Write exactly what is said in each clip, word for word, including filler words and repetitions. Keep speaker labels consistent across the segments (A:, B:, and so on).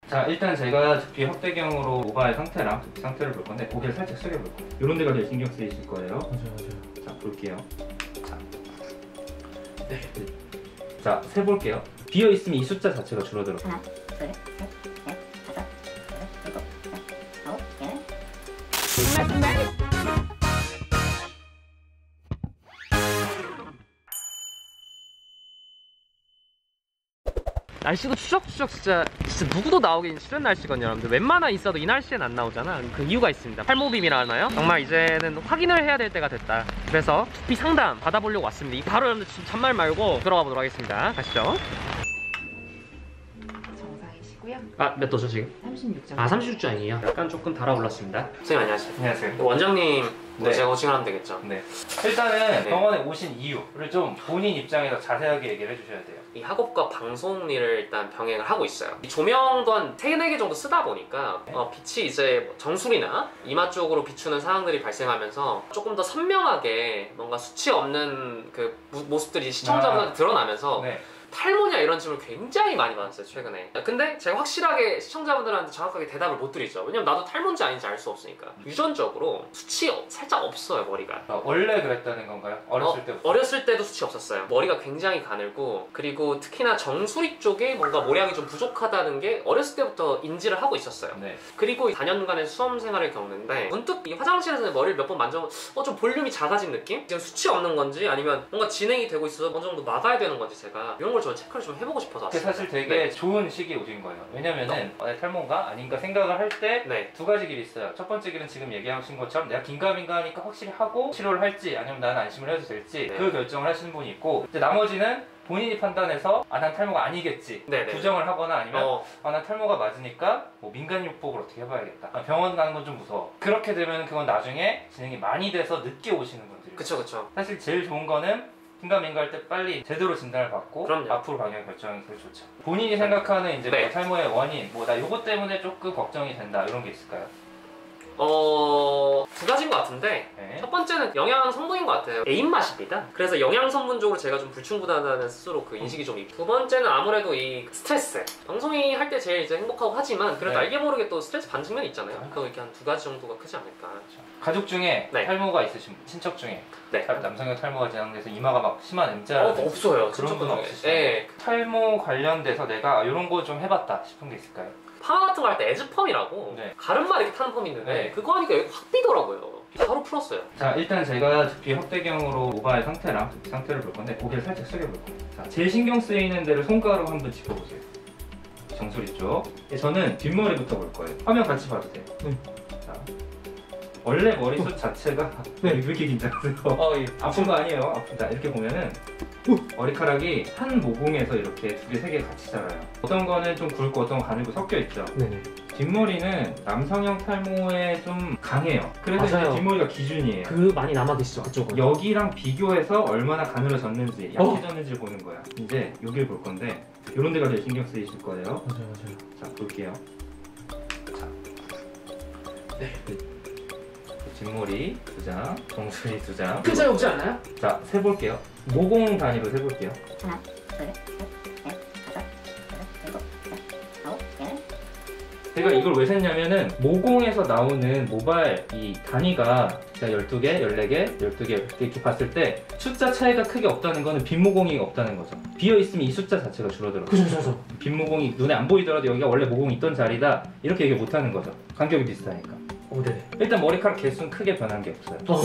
A: 자, 일단 제가 두피 확대경으로 모발 상태랑 두피 상태를 볼 건데 고개를 살짝 숙여볼 거예요. 이런 데가 제일 신경 쓰이실 거예요.
B: 맞아요, 맞아요.
A: 자, 볼게요. 자, 네. 자, 세볼게요. 비어 있으면 이 숫자 자체가 줄어들어요.
C: 하나, 둘, 셋, 넷, 다섯, 여섯, 일곱, 여덟, 아홉, 열.
B: 날씨도 추적추적 진짜 진짜 누구도 나오기 싫은 날씨거든요. 여러분들 웬만한 있어도 이 날씨엔 안 나오잖아. 그 이유가 있습니다. 탈모빔이라 하나요? 정말 이제는 확인을 해야 될 때가 됐다. 그래서 두피 상담 받아보려고 왔습니다. 바로 여러분들 지금 잔말 말고 들어가 보도록 하겠습니다. 가시죠.
D: 정상이시고요.
B: 아, 몇 도죠 지금?
D: 삼십육 점.
B: 아, 삼십육 장이에요. 약간 조금 달아올랐습니다. 선생님 안녕하세요.
A: 안녕하세요.
B: 원장님
A: 네.
B: 제가 코칭을 하면 되겠죠?
A: 네. 일단은
B: 네.
A: 병원에 오신 이유를 좀 본인 입장에서 자세하게 얘기를 해주셔야 돼요.
B: 이 학업과 방송 일을 일단 병행을 하고 있어요. 이 조명도 한 세, 네 개 정도 쓰다 보니까
A: 네.
B: 어, 빛이 이제 뭐 정수리나 이마 쪽으로 비추는 상황들이 발생하면서 조금 더 선명하게 뭔가 수치 없는 그 무, 모습들이 시청자분한테
A: 아.
B: 드러나면서
A: 네.
B: 탈모냐 이런 질문을 굉장히 많이 받았어요 최근에. 근데 제가 확실하게 시청자분들한테 정확하게 대답을 못 드리죠. 왜냐면 나도 탈모인지 아닌지 알 수 없으니까. 유전적으로 수치 살짝 없어요 머리가.
A: 어, 원래 그랬다는 건가요? 어렸을
B: 어,
A: 때부터?
B: 어렸을 때도 수치 없었어요. 머리가 굉장히 가늘고, 그리고 특히나 정수리 쪽에 뭔가 모량이 좀 부족하다는 게 어렸을 때부터 인지를 하고 있었어요.
A: 네.
B: 그리고 사 년간의 수험 생활을 겪는데 문득 이 화장실에서 머리를 몇 번 만져보면 어, 좀 볼륨이 작아진 느낌? 지금 수치 없는 건지 아니면 뭔가 진행이 되고 있어서 어느 정도 막아야 되는 건지 제가 이런 걸 좀 체크를 좀 해보고 싶어서
A: 그게
B: 왔어요.
A: 사실 되게
B: 네.
A: 좋은 시기에 오신 거예요. 왜냐면은 어, 내 탈모인가 아닌가 생각을 할 때 두
B: 네.
A: 가지 길이 있어요. 첫 번째 길은 지금 얘기하신 것처럼 내가 긴가민가 하니까 확실히 하고 치료를 할지 아니면 나는 안심을 해도 될지
B: 네.
A: 그 결정을 하시는 분이 있고, 이제 나머지는 본인이 판단해서 아, 난 탈모가 아니겠지
B: 네네.
A: 부정을 하거나 아니면
B: 어,
A: 아, 난 탈모가 맞으니까 뭐 민간요법을 어떻게 해봐야겠다. 아, 병원 가는 건 좀 무서워. 그렇게 되면 그건 나중에 진행이 많이 돼서 늦게 오시는 분들이에요.
B: 그쵸 그쵸.
A: 사실 제일 좋은 거는 긴가민가 할 때 빨리 제대로 진단을 받고
B: 그럼요.
A: 앞으로 방향 결정이 제일 좋죠. 본인이 생각하는 이제
B: 네.
A: 뭐 탈모의 원인, 뭐 나 요것 때문에 조금 걱정이 된다 이런 게 있을까요?
B: 어... 두 가지인 것 같은데
A: 네.
B: 첫 번째는 영양 성분인 것 같아요. 애 입맛입니다. 그래서 영양 성분적으로 제가 좀 불충분하다는 스스로 그 인식이 좀 있고, 두 번째는 아무래도 이 스트레스. 방송이 할 때 제일 이제 행복하고 하지만 그래도
A: 네.
B: 알게 모르게 또 스트레스 받는 측면이 있잖아요. 그거 이렇게 한 두 가지 정도가 크지 않을까.
A: 가족 중에
B: 네.
A: 탈모가 있으신 분, 친척 중에
B: 네.
A: 탈- 남성형 탈모가 진행돼서 이마가 막 심한
B: 어,
A: M자
B: 없어요.
A: 그런 분 없으시죠?
B: 네.
A: 탈모 관련돼서 내가 이런 거 좀 해봤다 싶은 게 있을까요?
B: 파마 같은 거 할 때 에즈펌이라고
A: 네.
B: 가름만 이렇게 타는 펌이 있는데
A: 네.
B: 그거 하니까 여기 확 비더라고요. 바로 풀었어요.
A: 자, 일단 제가 두피 확대경으로 모발 상태랑 두피 상태를 볼 건데 고개를 살짝 숙여볼 거예요. 자, 제일 신경 쓰이는 데를 손가락으로 한번 짚어보세요. 정수리 쪽. 저는 뒷머리부터 볼 거예요. 화면 같이 봐도 돼요.
B: 네.
A: 자, 원래 머리숱 자체가 네. 왜 이렇게 긴장하세요?
B: 어, 예.
A: 아픈 거 아니에요. 아프다. 이렇게 보면은 머리카락이 한 모공에서 이렇게 두 개, 세 개 같이 자라요. 어떤 거는 좀 굵고 어떤 건 가늘고 섞여 있죠.
B: 네네.
A: 뒷머리는 남성형 탈모에 좀 강해요. 그래서 이제
B: 맞아요.
A: 뒷머리가 기준이에요.
B: 그 많이 남아 계시죠 그쪽은.
A: 여기랑 비교해서 얼마나 가늘어졌는지,
B: 어?
A: 약해졌는지를 보는 거야. 이제 여기를 볼 건데 이런 데가 제일 신경 쓰이실 거예요.
B: 맞아요 맞아요.
A: 자, 볼게요. 자,
B: 네.
A: 뒷머리 두 장, 정수리 두 장.
B: 큰 차이 없지 않나요?
A: 자, 세볼게요. 모공 단위로 세볼게요.
C: 하나, 둘, 셋, 넷, 다섯, 여섯, 일곱, 여덟, 아홉, 열.
A: 제가 이걸 왜 셌냐면은 모공에서 나오는 모발 이 단위가 제가 열두 개, 열네 개, 열두 개 이렇게 봤을 때 숫자 차이가 크게 없다는 거는 빈모공이 없다는 거죠. 비어있으면 이 숫자 자체가 줄어들어요.
B: 그죠 그죠.
A: 빈모공이 눈에 안 보이더라도 여기가 원래 모공이 있던 자리다 이렇게 얘기 못하는 거죠. 간격이 비슷하니까.
B: 오 네네.
A: 일단 머리카락 개수는 크게 변한 게 없어요.
B: 어.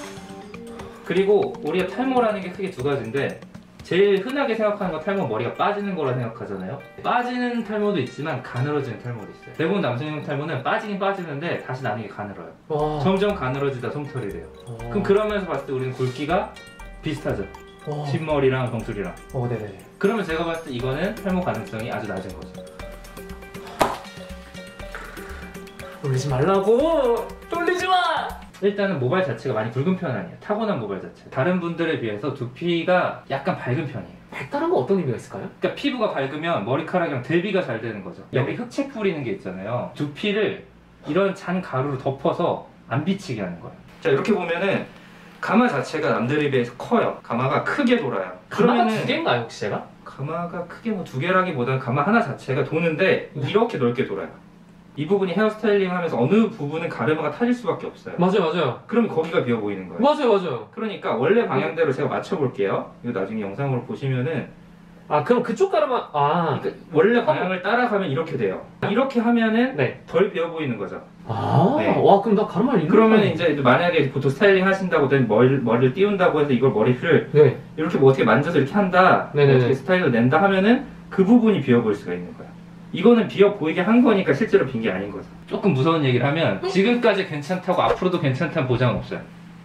A: 그리고 우리가 탈모라는 게 크게 두 가지인데 제일 흔하게 생각하는 건 탈모 머리가 빠지는 거라 생각하잖아요. 빠지는 탈모도 있지만 가늘어지는 탈모도 있어요. 대부분 남성형 탈모는 빠지긴 빠지는데 다시 나중에 가늘어요.
B: 와.
A: 점점 가늘어지다 솜털이 돼요.
B: 어.
A: 그럼 그러면서 봤을 때 우리는 굵기가 비슷하죠.
B: 어.
A: 뒷머리랑 정수리랑.
B: 어 네네.
A: 그러면 제가 봤을 때 이거는 탈모 가능성이 아주 낮은 거죠.
B: 놀리지 말라고. 놀리지 마.
A: 일단은 모발 자체가 많이 붉은 편 아니에요. 타고난 모발 자체. 다른 분들에 비해서 두피가 약간 밝은 편이에요.
B: 발달한 건 어떤 의미가 있을까요?
A: 그러니까 피부가 밝으면 머리카락이랑 대비가 잘 되는 거죠. 여기 흑채 뿌리는 게 있잖아요. 두피를 이런 잔 가루로 덮어서 안 비치게 하는 거예요. 자, 이렇게 보면은 가마 자체가 남들에 비해서 커요. 가마가 크게 돌아요.
B: 가마가
A: 그러면은
B: 두 개인가요 혹시 제가?
A: 가마가 크게 뭐 두 개라기보다는 가마 하나 자체가 도는데 이렇게 넓게 돌아요. 이 부분이 헤어스타일링 하면서 어느 부분은 가르마가 타질 수밖에 없어요.
B: 맞아요, 맞아요.
A: 그러면 거기가 비어 보이는 거예요.
B: 맞아요, 맞아요.
A: 그러니까 원래 방향대로 제가 맞춰볼게요. 이거 나중에 영상으로 보시면은
B: 아, 그럼 그쪽 가르마, 아.
A: 그러니까 원래 방향을 따라가면 이렇게 돼요. 이렇게 하면은
B: 네.
A: 덜 비어 보이는 거죠.
B: 아,
A: 네.
B: 와, 그럼 나 가르마를 잃는
A: 그러면
B: 거야.
A: 이제 만약에 보통 스타일링 하신다고 된 머리, 머리를 띄운다고 해서 이걸 머리를
B: 네.
A: 이렇게 뭐 어떻게 만져서 이렇게 한다,
B: 네네네.
A: 어떻게 스타일을 낸다 하면은 그 부분이 비어 보일 수가 있는 거야. 이거는 비어 보이게 한 거니까 실제로 빈 게 아닌 거죠. 조금 무서운 얘기를 하면 지금까지 괜찮다고 앞으로도 괜찮다는 보장은 없어요.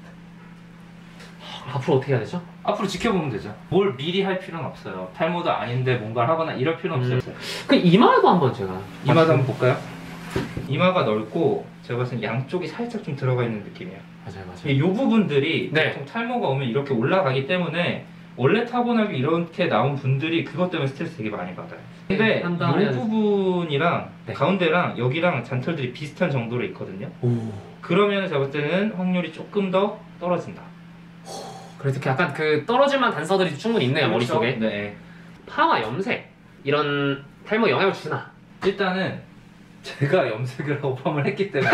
B: 앞으로 어떻게 해야 되죠?
A: 앞으로 지켜보면 되죠. 뭘 미리 할 필요는 없어요. 탈모도 아닌데 뭔가를 하거나 이럴 필요는
B: 음.
A: 없어요.
B: 그 이마도 한번 제가.
A: 이마도 한번 볼까요? 이마가 넓고 제가 봤을 때 양쪽이 살짝 좀 들어가 있는 느낌이에요.
B: 맞아요, 맞아요.
A: 이 부분들이
B: 네.
A: 보통 탈모가 오면 이렇게 올라가기 때문에 원래 타고나게 이렇게 나온 분들이 그것 때문에 스트레스 되게 많이 받아요. 근데
B: 한 다음에
A: 이 부분이랑
B: 네.
A: 가운데랑 여기랑 잔털들이 비슷한 정도로 있거든요.
B: 오.
A: 그러면 제가 볼 때는 확률이 조금 더 떨어진다.
B: 그래도 이렇게 약간 그 떨어질만 단서들이 충분히 있네요,
A: 그렇죠?
B: 머릿속에.
A: 네.
B: 파마, 염색 이런 탈모 영향을 주나?
A: 일단은 제가 염색을 하고 펌을 했기 때문에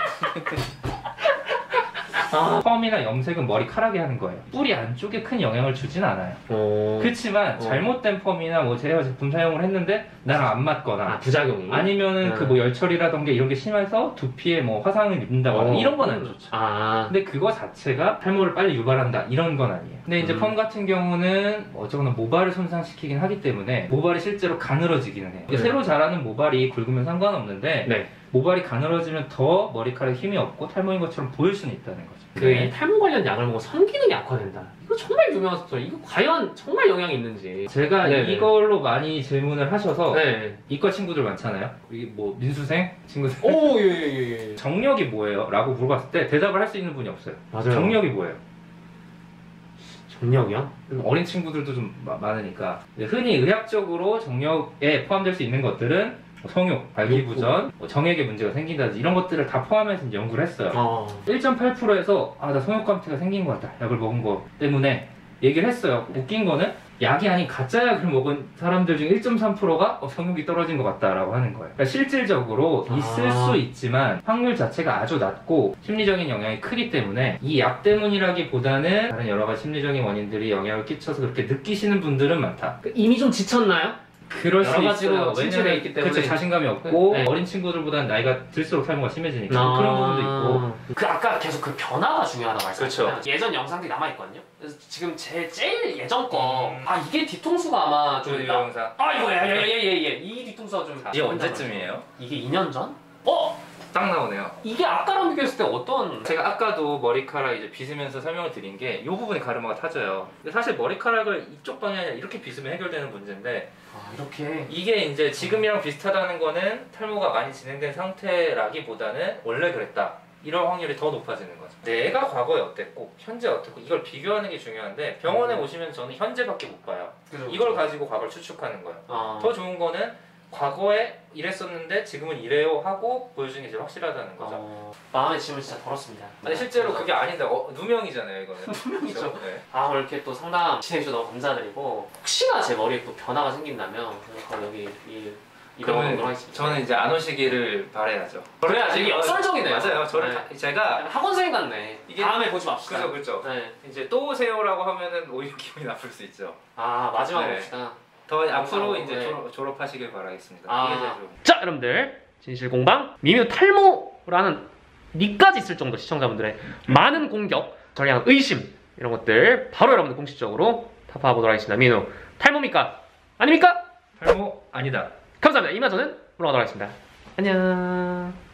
B: 아.
A: 펌이나 염색은 머리카락에 하는 거예요. 뿌리 안쪽에 큰 영향을 주진 않아요.
B: 어.
A: 그렇지만
B: 어.
A: 잘못된 펌이나 뭐 제가 제품 사용을 했는데 나랑 안 맞거나
B: 아, 부작용이.
A: 아니면은
B: 음.
A: 그 뭐 열처리라던가 이런 게 심해서 두피에 뭐 화상을 입는다거나
B: 어.
A: 이런 건 안 좋죠.
B: 아.
A: 근데 그거 자체가 탈모를 빨리 유발한다 이런 건 아니에요. 근데 이제
B: 음.
A: 펌 같은 경우는 어쩌거나 모발을 손상시키긴 하기 때문에 모발이 실제로 가늘어지기는 해요.
B: 네.
A: 새로 자라는 모발이 굵으면 상관없는데
B: 네.
A: 모발이 가늘어지면 더 머리카락에 힘이 없고 탈모인 것처럼 보일 수는 있다는 거죠.
B: 그 이 탈모 관련 약을 먹으면 성기능이 악화된다. 이거 정말 유명한 속설. 이거 과연 정말 영향이 있는지.
A: 제가
B: 네네.
A: 이걸로 많이 질문을 하셔서
B: 네.
A: 이과 친구들 많잖아요. 이게 뭐 민수생 친구들
B: 오, 예, 예, 예, 예.
A: 정력이 뭐예요? 라고 물어봤을 때 대답을 할 수 있는 분이 없어요.
B: 맞아요.
A: 정력이 뭐예요?
B: 정력이요?
A: 어린 친구들도 좀 마- 많으니까 흔히 의학적으로 정력에 포함될 수 있는 것들은 뭐 성욕, 발기부전, 뭐 정액에 문제가 생긴다든지 이런 것들을 다 포함해서 이제 연구를 했어요.
B: 어.
A: 일 점 팔 퍼센트에서 아 나 성욕 감퇴가 생긴 것 같다 약을 먹은 거 때문에 얘기를 했어요. 웃긴 거는 약이 아닌 가짜 약을 먹은 사람들 중 일 점 삼 퍼센트가 어, 성욕이 떨어진 것 같다라고 하는 거예요. 그러니까 실질적으로 있을
B: 아.
A: 수 있지만 확률 자체가 아주 낮고 심리적인 영향이 크기 때문에 이 약 때문이라기보다는 다른 여러 가지 심리적인 원인들이 영향을 끼쳐서 그렇게 느끼시는 분들은 많다.
B: 그 이미 좀 지쳤나요?
A: 그럴 수
B: 여러 가지로
A: 있어요.
B: 침체돼
A: 왜냐면
B: 있기 때문에.
A: 그렇죠. 자신감이 없고
B: 네.
A: 어린 친구들보다는 나이가 들수록 탈모가 심해지니까
B: 아.
A: 그런 부분도 있고.
B: 그 아까 계속 그 변화가 중요하다고 말씀하셨잖아요.
A: 그렇죠.
B: 예전 영상들이 남아있거든요. 그래서 지금 제 제일 예전 거.
A: 음.
B: 아, 이게 뒤통수가 아마 좀. 나-
A: 영상.
B: 아, 이거, 예, 예, 예, 예, 예. 이 뒤통수가 좀.
A: 이게 언제쯤이에요?
B: 이게 이 년 전? 어?
A: 딱 나오네요.
B: 이게 아까랑 비교했을 때 어떤.
A: 제가 아까도 머리카락 이제 빗으면서 설명을 드린 게 이 부분에 가르마가 타져요. 근데 사실 머리카락을 이쪽 방향이 아니라 이렇게 빗으면 해결되는 문제인데
B: 아, 이렇게.
A: 이게 이제 지금이랑 비슷하다는 거는 탈모가 많이 진행된 상태라기보다는 원래 그랬다. 이럴 확률이 더 높아지는 거죠. 내가 과거에 어땠고 현재 어땠고 이걸 비교하는 게 중요한데 병원에 오시면 저는 현재밖에 못 봐요. 이걸 가지고 과거를 추측하는 거예요.
B: 아.
A: 더 좋은 거는 과거에 이랬었는데 지금은 이래요 하고 보여주는 게 제일 확실하다는 거죠.
B: 어, 마음의 짐을 진짜 덜었습니다.
A: 근데 실제로 그게 아닌데 어, 누명이잖아요 이거는.
B: 누명이죠.
A: 그렇죠? 네.
B: 아, 오늘 이렇게 또 상담 진행해주셔서 너무 감사드리고, 혹시나 제 머리에 또 변화가 생긴다면 바로 여기 이 이병헌 정도로 하겠습니다.
A: 저는 이제 안 오시기를 바라야죠.
B: 그래야지. 이게 역설적이네요.
A: 맞아요. 저를
B: 네.
A: 다- 제가
B: 학원생 같네.
A: 이게-
B: 다음에 보지 맙시다.
A: 그죠 그죠.
B: 네.
A: 이제 또 오세요라고 하면은 오히려 기분이 나쁠 수 있죠.
B: 아, 마지막으로
A: 네.
B: 봅시다.
A: 더 앞으로
B: 감사하고,
A: 이제
B: 네.
A: 졸업, 졸업하시길 바라겠습니다.
B: 아.
A: 이게 제일 좋은.
B: 자, 여러분들 진실공방 미묘 탈모라는 니까지 있을 정도 시청자분들의 많은 공격, 전량 의심 이런 것들 바로 여러분들 공식적으로 타파하도록 하겠습니다. 민우 탈모입니까? 아닙니까?
A: 탈모 아니다.
B: 감사합니다. 이만 저는 물러가도록 하겠습니다. 안녕.